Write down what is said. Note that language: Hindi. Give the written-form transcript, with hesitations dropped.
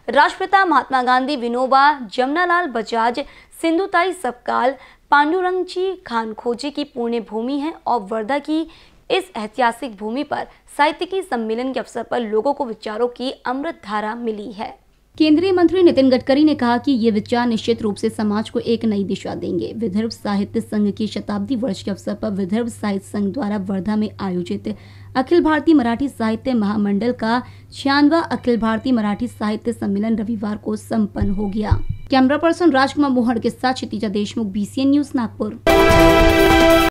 राष्ट्रपिता महात्मा गांधी, विनोबा, जमनालाल बजाज, सिंधुताई सपकाल, पांडुरंगजी खानखोजी की पुण्य भूमि है और वर्धा की इस ऐतिहासिक भूमि पर साहित्यिकी सम्मेलन के अवसर पर लोगों को विचारों की अमृत धारा मिली है। केंद्रीय मंत्री नितिन गडकरी ने कहा कि ये विचार निश्चित रूप से समाज को एक नई दिशा देंगे। विदर्भ साहित्य संघ की शताब्दी वर्ष के अवसर पर विदर्भ साहित्य संघ द्वारा वर्धा में आयोजित अखिल भारतीय मराठी साहित्य महामंडल का 96वां अखिल भारतीय मराठी साहित्य सम्मेलन रविवार को संपन्न हो गया। कैमरा पर्सन राजकुमार मोहन के साथ क्षितिजा देशमुख, BCN न्यूज, नागपुर।